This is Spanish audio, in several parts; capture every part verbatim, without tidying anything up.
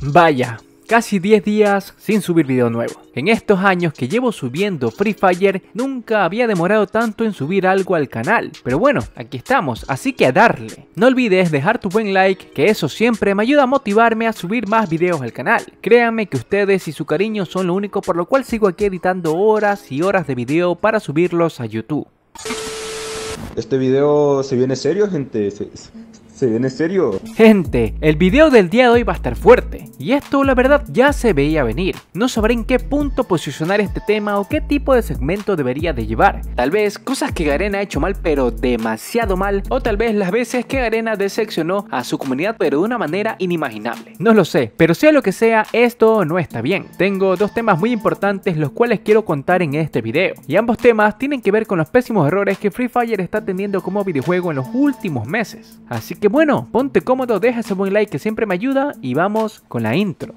Vaya, casi diez días sin subir video nuevo. En estos años que llevo subiendo Free Fire, nunca había demorado tanto en subir algo al canal. Pero bueno, aquí estamos, así que a darle. No olvides dejar tu buen like, que eso siempre me ayuda a motivarme a subir más videos al canal. Créanme que ustedes y su cariño son lo único por lo cual sigo aquí editando horas y horas de video para subirlos a YouTube. Este video se viene serio, gente. Se, se viene serio. Gente, el video del día de hoy va a estar fuerte. Y esto la verdad ya se veía venir. No sabré en qué punto posicionar este tema o qué tipo de segmento debería de llevar. Tal vez cosas que Garena ha hecho mal pero demasiado mal. O tal vez las veces que Garena decepcionó a su comunidad pero de una manera inimaginable. No lo sé, pero sea lo que sea, esto no está bien. Tengo dos temas muy importantes los cuales quiero contar en este video. Y ambos temas tienen que ver con los pésimos errores que Free Fire está teniendo como videojuego en los últimos meses. Así que bueno, ponte cómodo, deja ese buen like que siempre me ayuda y vamos con la intro.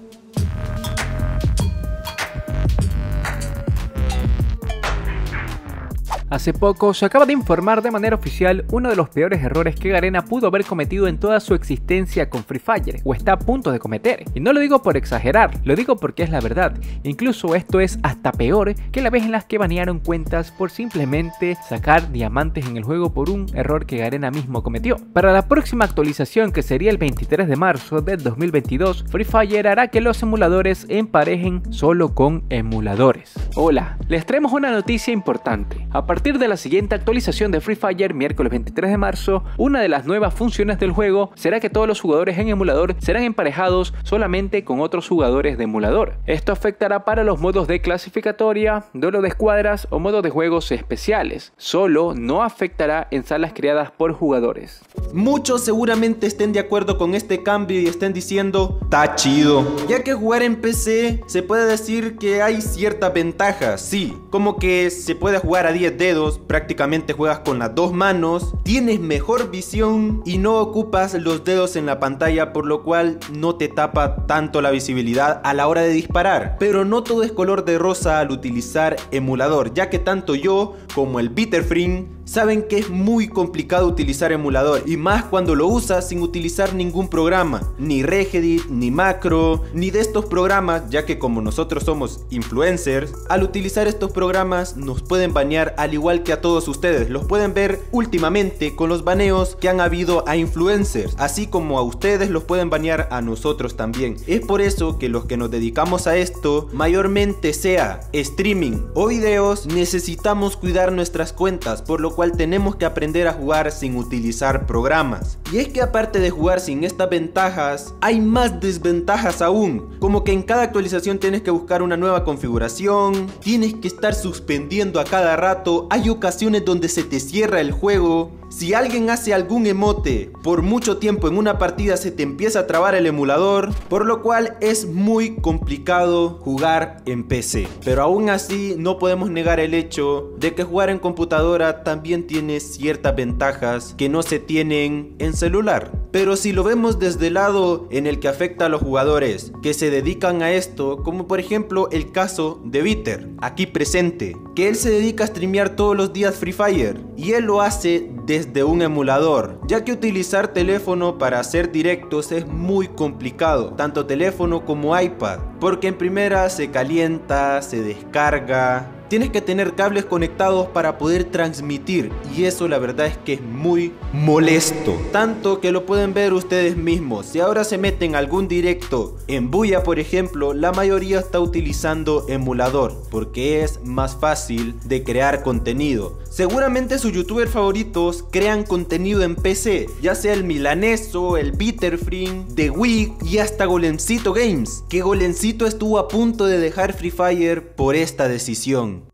Hace poco se acaba de informar de manera oficial uno de los peores errores que Garena pudo haber cometido en toda su existencia con Free Fire, o está a punto de cometer. Y no lo digo por exagerar, lo digo porque es la verdad. Incluso esto es hasta peor que la vez en las que banearon cuentas por simplemente sacar diamantes en el juego por un error que Garena mismo cometió. Para la próxima actualización, que sería el veintitrés de marzo del dos mil veintidós, Free Fire hará que los emuladores emparejen solo con emuladores. Hola, les traemos una noticia importante. A partir A partir de la siguiente actualización de Free Fire, miércoles veintitrés de marzo, una de las nuevas funciones del juego será que todos los jugadores en emulador serán emparejados solamente con otros jugadores de emulador. Esto afectará para los modos de clasificatoria, duelo de escuadras o modos de juegos especiales. Solo no afectará en salas creadas por jugadores. Muchos seguramente estén de acuerdo con este cambio y estén diciendo, está chido. Ya que jugar en P C se puede decir que hay ciertas ventajas, sí, como que se puede jugar a diez dedos, prácticamente juegas con las dos manos, tienes mejor visión y no ocupas los dedos en la pantalla, por lo cual no te tapa tanto la visibilidad a la hora de disparar. Pero no todo es color de rosa al utilizar emulador, ya que tanto yo como el Bitterfring saben que es muy complicado utilizar emulador, y más cuando lo usas sin utilizar ningún programa, ni Regedit, ni Macro, ni de estos programas, ya que como nosotros somos influencers, al utilizar estos programas nos pueden banear al igual que a todos ustedes. Los pueden ver últimamente con los baneos que han habido a influencers, así como a ustedes los pueden banear a nosotros también. Es por eso que los que nos dedicamos a esto, mayormente sea streaming o videos, necesitamos cuidar nuestras cuentas, por lo cual tenemos que aprender a jugar sin utilizar programas. Y es que aparte de jugar sin estas ventajas, hay más desventajas aún, como que en cada actualización tienes que buscar una nueva configuración, tienes que estar suspendiendo a cada rato, hay ocasiones donde se te cierra el juego. Si alguien hace algún emote por mucho tiempo en una partida, se te empieza a trabar el emulador, por lo cual es muy complicado jugar en P C. Pero aún así no podemos negar el hecho de que jugar en computadora también tiene ciertas ventajas que no se tienen en celular. Pero si lo vemos desde el lado en el que afecta a los jugadores que se dedican a esto, como por ejemplo el caso de Bitter, aquí presente, que él se dedica a streamear todos los días Free Fire, y él lo hace desde un emulador, ya que utilizar teléfono para hacer directos es muy complicado, tanto teléfono como iPad, porque en primera se calienta, se descarga, tienes que tener cables conectados para poder transmitir, y eso la verdad es que es muy molesto, tanto que lo pueden ver ustedes mismos. Si ahora se meten algún directo en Buya, por ejemplo, la mayoría está utilizando emulador porque es más fácil de crear contenido. Seguramente sus youtubers favoritos crean contenido en P C, ya sea el Milaneso, el Bitterfring, The Week y hasta Golemcito Games, que Golemcito estuvo a punto de dejar Free Fire por esta decisión.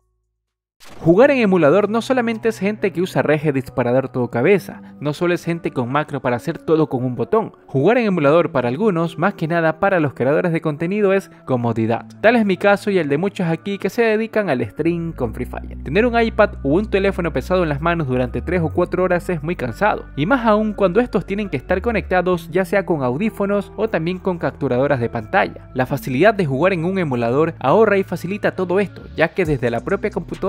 Jugar en emulador no solamente es gente que usa Regedit para dar todo cabeza, no solo es gente con macro para hacer todo con un botón. Jugar en emulador para algunos, más que nada para los creadores de contenido, es comodidad. Tal es mi caso y el de muchos aquí que se dedican al stream con Free Fire. Tener un iPad o un teléfono pesado en las manos durante tres o cuatro horas es muy cansado, y más aún cuando estos tienen que estar conectados ya sea con audífonos o también con capturadoras de pantalla. La facilidad de jugar en un emulador ahorra y facilita todo esto, ya que desde la propia computadora puedes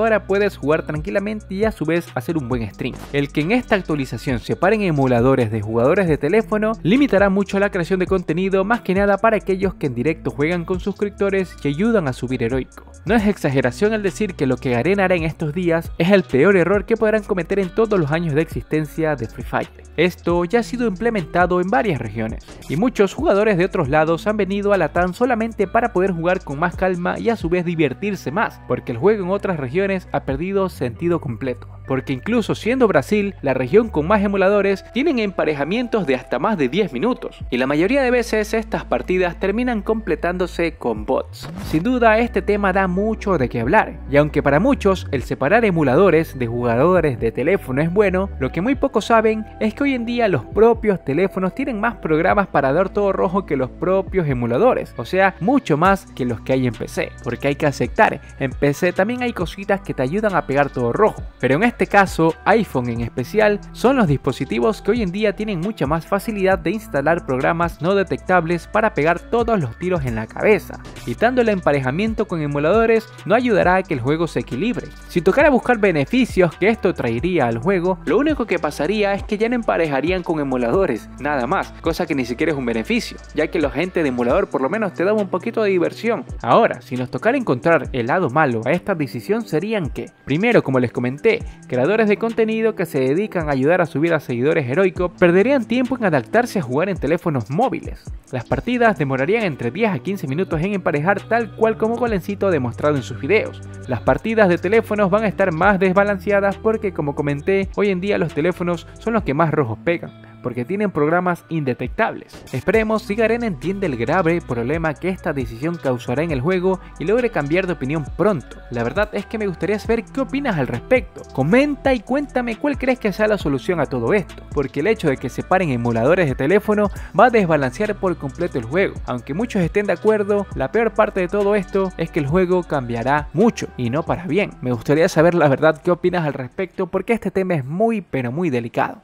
puedes jugar tranquilamente y a su vez hacer un buen stream. El que en esta actualización separen emuladores de jugadores de teléfono limitará mucho la creación de contenido, más que nada para aquellos que en directo juegan con suscriptores y ayudan a subir heroico. No es exageración el decir que lo que Garena hará en estos días es el peor error que podrán cometer en todos los años de existencia de Free Fire. Esto ya ha sido implementado en varias regiones y muchos jugadores de otros lados han venido a Latam solamente para poder jugar con más calma y a su vez divertirse más, porque el juego en otras regiones ha perdido sentido completo. Porque incluso siendo Brasil la región con más emuladores, tienen emparejamientos de hasta más de diez minutos y la mayoría de veces estas partidas terminan completándose con bots. Sin duda este tema da mucho de qué hablar, y aunque para muchos el separar emuladores de jugadores de teléfono es bueno, lo que muy pocos saben es que hoy en día los propios teléfonos tienen más programas para dar todo rojo que los propios emuladores, o sea, mucho más que los que hay en P C, porque hay que aceptar, en P C también hay cositas que te ayudan a pegar todo rojo, pero en este caso iPhone en especial son los dispositivos que hoy en día tienen mucha más facilidad de instalar programas no detectables para pegar todos los tiros en la cabeza, y dando el emparejamiento con emuladores no ayudará a que el juego se equilibre. Si tocara buscar beneficios que esto traería al juego, lo único que pasaría es que ya no emparejarían con emuladores, nada más, cosa que ni siquiera es un beneficio, ya que la gente de emulador por lo menos te daba un poquito de diversión. Ahora, si nos tocara encontrar el lado malo a esta decisión serían que, primero, como les comenté, creadores de contenido que se dedican a ayudar a subir a seguidores heroicos perderían tiempo en adaptarse a jugar en teléfonos móviles. Las partidas demorarían entre diez a quince minutos en emparejar, tal cual como Golencito ha demostrado en sus videos. Las partidas de teléfonos van a estar más desbalanceadas porque, como comenté, hoy en día los teléfonos son los que más rojos pegan, porque tienen programas indetectables. Esperemos si Garena entiende el grave problema que esta decisión causará en el juego y logre cambiar de opinión pronto. La verdad es que me gustaría saber qué opinas al respecto. Comenta y cuéntame cuál crees que sea la solución a todo esto, porque el hecho de que separen emuladores de teléfono va a desbalancear por completo el juego. Aunque muchos estén de acuerdo, la peor parte de todo esto es que el juego cambiará mucho y no para bien. Me gustaría saber la verdad qué opinas al respecto, porque este tema es muy pero muy delicado.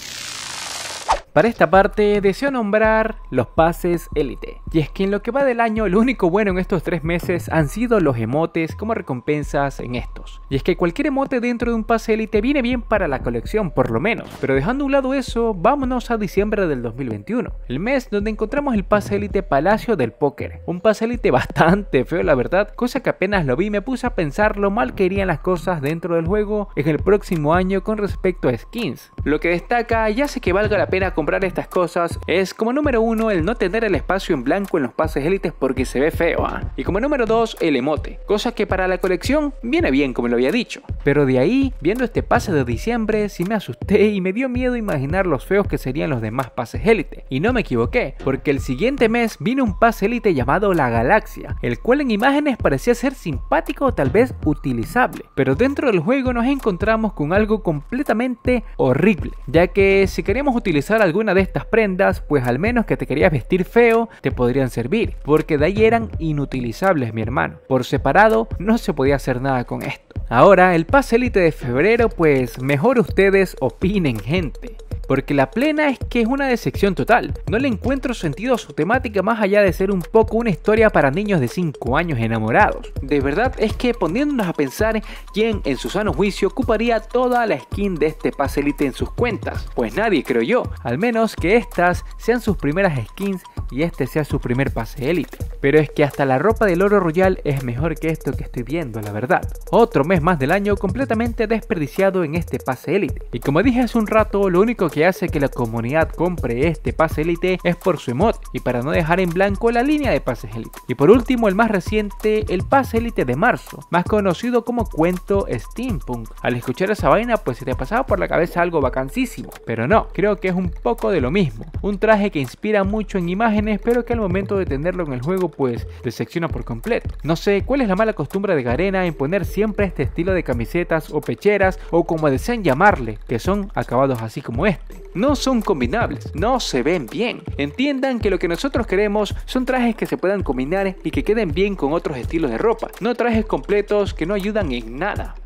Para esta parte deseo nombrar los pases élite, y es que en lo que va del año lo único bueno en estos tres meses han sido los emotes como recompensas en estos. Y es que cualquier emote dentro de un pase élite viene bien para la colección por lo menos, pero dejando a un lado eso, vámonos a diciembre del dos mil veintiuno, el mes donde encontramos el pase élite Palacio del Póker, un pase élite bastante feo la verdad, cosa que apenas lo vi me puse a pensar lo mal que irían las cosas dentro del juego en el próximo año con respecto a skins. Lo que destaca, ya sé que valga la pena comprar estas cosas, es como número uno el no tener el espacio en blanco en los pases élites porque se ve feo, ¿eh? Y como número dos el emote, cosa que para la colección viene bien como lo había dicho, pero de ahí, viendo este pase de diciembre, sí me asusté y me dio miedo imaginar los feos que serían los demás pases élite, y no me equivoqué, porque el siguiente mes vino un pase élite llamado la Galaxia, el cual en imágenes parecía ser simpático o tal vez utilizable, pero dentro del juego nos encontramos con algo completamente horrible, ya que si queríamos utilizar alguna de estas prendas, pues al menos que te querías vestir feo, te podrían servir, porque de ahí eran inutilizables mi hermano, por separado no se podía hacer nada con esto. Ahora el pase élite de febrero, pues mejor ustedes opinen gente, porque la plena es que es una decepción total. No le encuentro sentido a su temática más allá de ser un poco una historia para niños de cinco años enamorados. De verdad es que poniéndonos a pensar, ¿quién en su sano juicio ocuparía toda la skin de este pase élite en sus cuentas? Pues nadie, creo yo, al menos que estas sean sus primeras skins y este sea su primer pase élite. Pero es que hasta la ropa del oro royal es mejor que esto que estoy viendo, la verdad. Otro mes más del año completamente desperdiciado en este pase élite. Y como dije hace un rato, lo único que hace que la comunidad compre este pase élite es por su emote y para no dejar en blanco la línea de pases élite. Y por último, el más reciente, el pase élite de marzo, más conocido como cuento steampunk. Al escuchar esa vaina pues se te pasaba por la cabeza algo vacancísimo, pero no, creo que es un poco de lo mismo. Un traje que inspira mucho en imágenes, pero que al momento de tenerlo en el juego pues decepciona por completo. No sé cuál es la mala costumbre de Garena en poner siempre este estilo de camisetas o pecheras, o como desean llamarle, que son acabados así como este. No son combinables, no se ven bien. Entiendan que lo que nosotros queremos son trajes que se puedan combinar y que queden bien con otros estilos de ropa, no trajes completos que no ayudan en nada.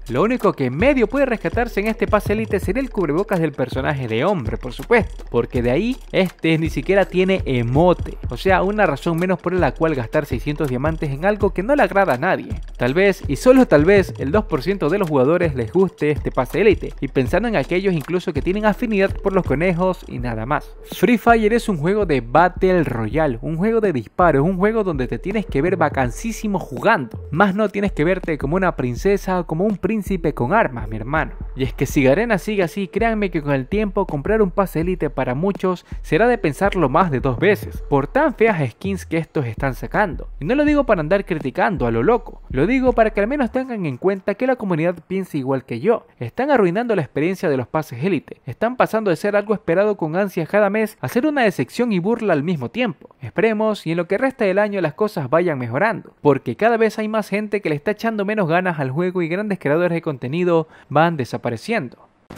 Lo único que medio puede rescatarse en este pase élite sería el cubrebocas del personaje de hombre, por supuesto, porque de ahí este ni siquiera tiene emote, o sea, una razón menos por la cual gastar seiscientos diamantes en algo que no le agrada a nadie. Tal vez, y solo tal vez, el dos por ciento de los jugadores les guste este pase élite, y pensando en aquellos incluso que tienen afinidad por los conejos y nada más. Free Fire es un juego de Battle Royale, un juego de disparos, un juego donde te tienes que ver vacancísimo jugando, más no tienes que verte como una princesa o como un príncipe con armas, mi hermano. Y es que si Garena sigue así, créanme que con el tiempo comprar un pase élite para muchos será de pensarlo más de dos veces, por tan feas skins que estos están sacando. Y no lo digo para andar criticando a lo loco, lo digo para que al menos tengan en cuenta que la comunidad piensa igual que yo. Están arruinando la experiencia de los pases élite, están pasando de ser algo esperado con ansias cada mes a ser una decepción y burla al mismo tiempo. Esperemos y en lo que resta del año las cosas vayan mejorando, porque cada vez hay más gente que le está echando menos ganas al juego y grandes creadores de contenido van desapareciendo.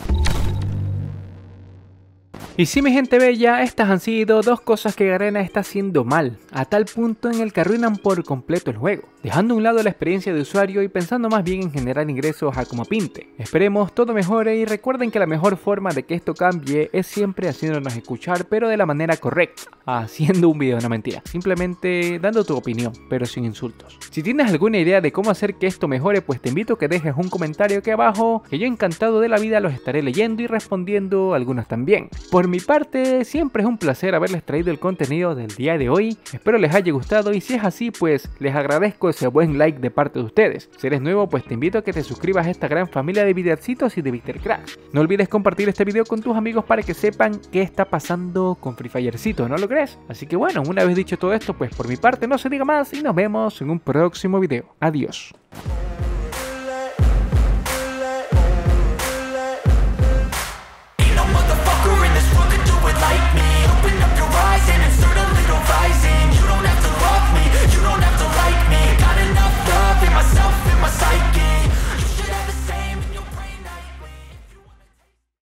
Y sí, mi gente bella, estas han sido dos cosas que Garena está haciendo mal, a tal punto en el que arruinan por completo el juego, dejando a un lado la experiencia de usuario y pensando más bien en generar ingresos a como pinte. Esperemos todo mejore y recuerden que la mejor forma de que esto cambie es siempre haciéndonos escuchar, pero de la manera correcta, haciendo un video, no mentira, simplemente dando tu opinión, pero sin insultos. Si tienes alguna idea de cómo hacer que esto mejore, pues te invito a que dejes un comentario aquí abajo, que yo encantado de la vida los estaré leyendo y respondiendo algunos también. Por mi parte, siempre es un placer haberles traído el contenido del día de hoy, espero les haya gustado y si es así, pues les agradezco ese buen like de parte de ustedes. Si eres nuevo, pues te invito a que te suscribas a esta gran familia de videarcitos y de VictorCracks. No olvides compartir este video con tus amigos para que sepan qué está pasando con Free Firecito, ¿no lo crees? Así que bueno, una vez dicho todo esto, pues por mi parte no se diga más y nos vemos en un próximo video. Adiós. Like me